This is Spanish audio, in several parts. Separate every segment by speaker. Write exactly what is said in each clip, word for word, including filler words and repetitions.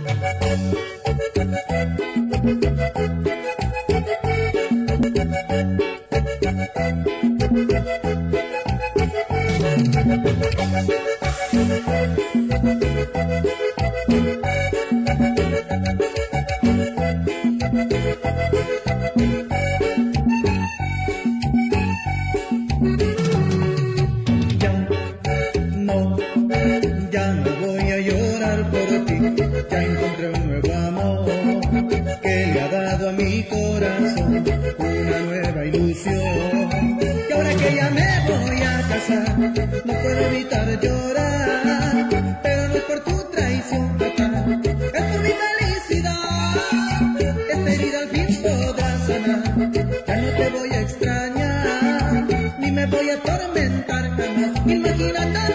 Speaker 1: Ya no voy a llorar por ti, ya encontré un nuevo amor que le ha dado a mi corazón una nueva ilusión. Y ahora que ya me voy a casar, no puedo evitar llorar, pero no es por tu traición, papá, es por mi felicidad. Esta herida al fin podrá sanar, ya no te voy a extrañar, ni me voy a atormentar jamás, imaginándote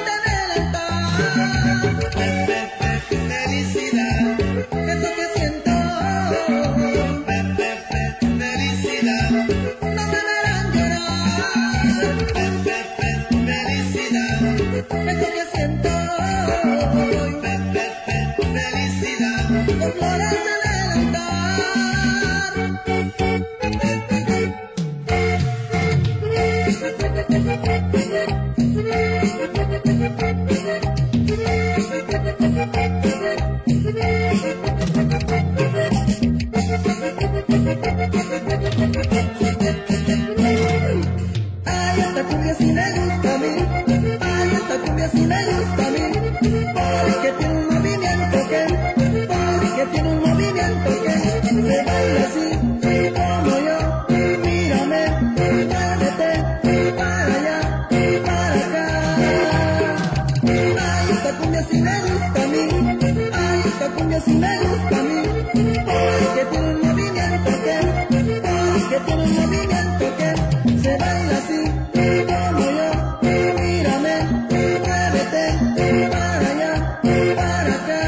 Speaker 1: felicidad, es lo que siento. Felicidad, no me verán llorar. Felicidad, es lo que siento. Felicidad, con flores en el Ay, esta cumbia sí me gusta a mí, ay, esta cumbia sí me gusta a mí, porque tiene un movimiento que, porque tiene un movimiento que se baila así, como yo, mírame, muévete, para allá, para acá. Ay, esta cumbia sí me gusta a mí, ay, esta cumbia sí me gusta a mí, porque tiene un movimiento que, porque tiene un movimiento que se baila así, como yo, mírame, muévete, para allá, para acá.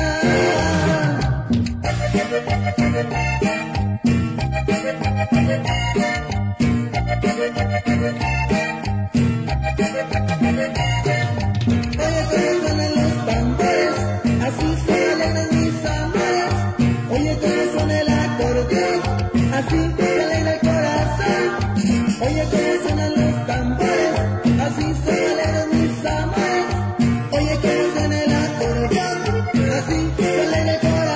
Speaker 1: Oye, cómo suenan los tambores, así se alegran mis amores. Oye, cómo suena el acordeón, así se alegra el corazón. Oye, cómo suenan los tambores, así se alegran mis amores. Oye, cómo suena el acordeón, así se alegra el corazón.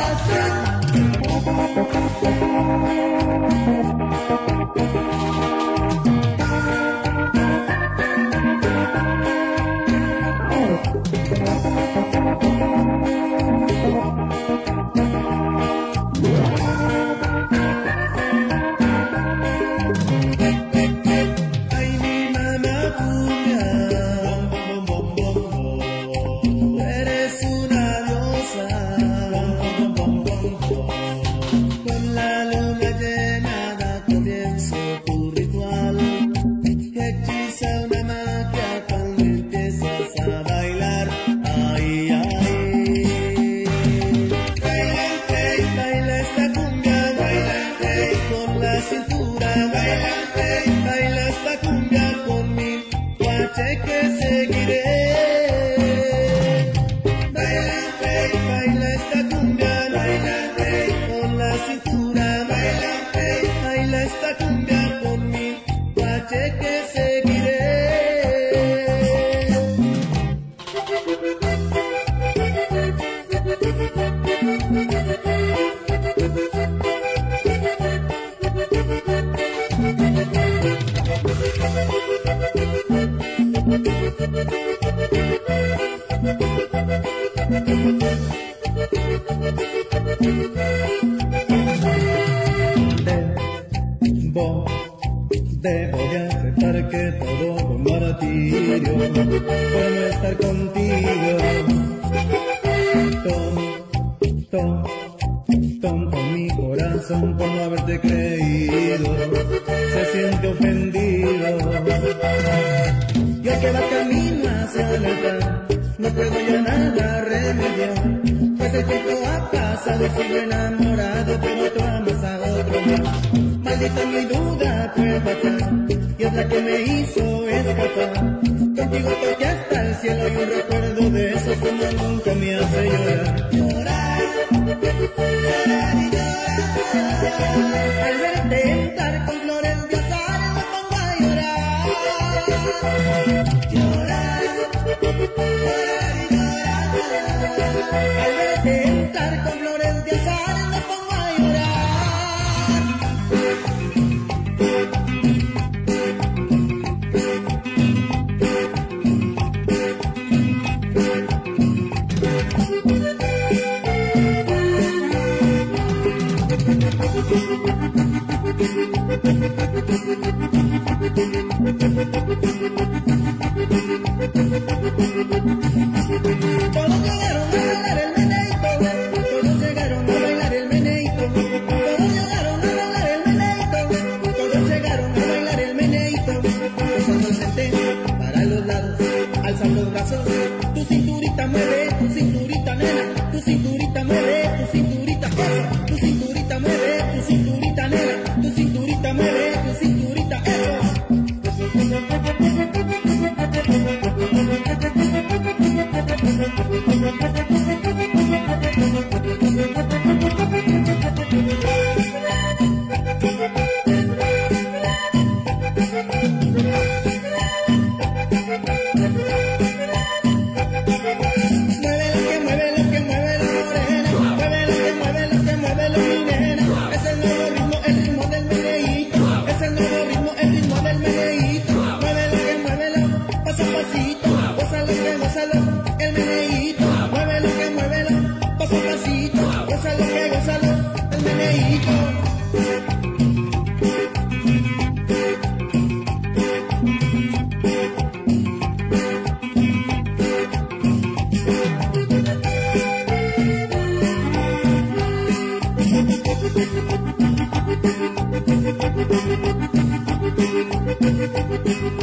Speaker 1: Que seguiré. Baila, hey, baila esta cumbia, baila, hey, con la cintura, baila, hey, baila esta cumbia con mi guache que seguiré. Debo, debo de aceptar que todo fue un martirio por no estar contigo. Tonto, tonto mi corazón por no haberte creído, se siente ofendido. Yo que va camino hacia el altar, no puedo ya nada remediar, pues el tiempo ha pasado y sigo enamorado, pero tú amas a otro más. Maldita mi duda fue fatal, y es la que me hizo escapar. Contigo toqué hasta el cielo y un recuerdo de esos como nunca me hace llorar. Llorar. Al verte entrar con flores de azar me pongo a llorar. Llorar, llorar y llorar. Al verte entrar con flores de azar me pongo a llorar. Todos llegaron a bailar el meneíto, todos llegaron a bailar el meneíto, todos llegaron a bailar el meneíto, todos llegaron a bailar el meneíto. Cuando senté para los lados, alzan los brazos, tu cinturita mueve, tu cinturita nena, tu cinturita mueve, tu cinturita eso, tu cinturita mueve, tu cinturita nena, tu cinturita mueve, tu cinturita eso. El meneíto, muévelo que muévelo, paso a pasito, gózalo que gózalo, el meneíto. Thank you.